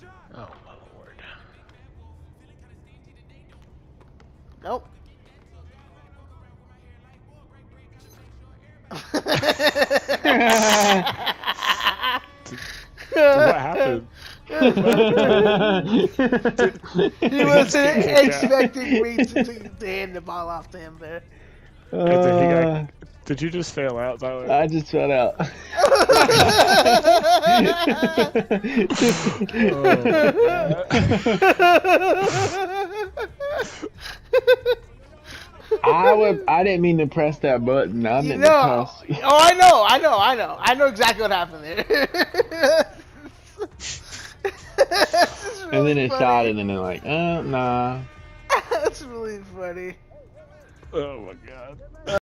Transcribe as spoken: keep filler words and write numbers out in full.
Oh my lord. Nope. What happened? He wasn't expecting me to, to, to hand the ball off to him there. Did, he got, Uh, did you just fail out, Tyler? I just fell out. I would. I didn't mean to press that button. I You meant know, to press. oh, I know, I know, I know, I know exactly what happened there. Really And then it funny. shot, and then they're like, "Uh, nah." That's really funny. Oh my god.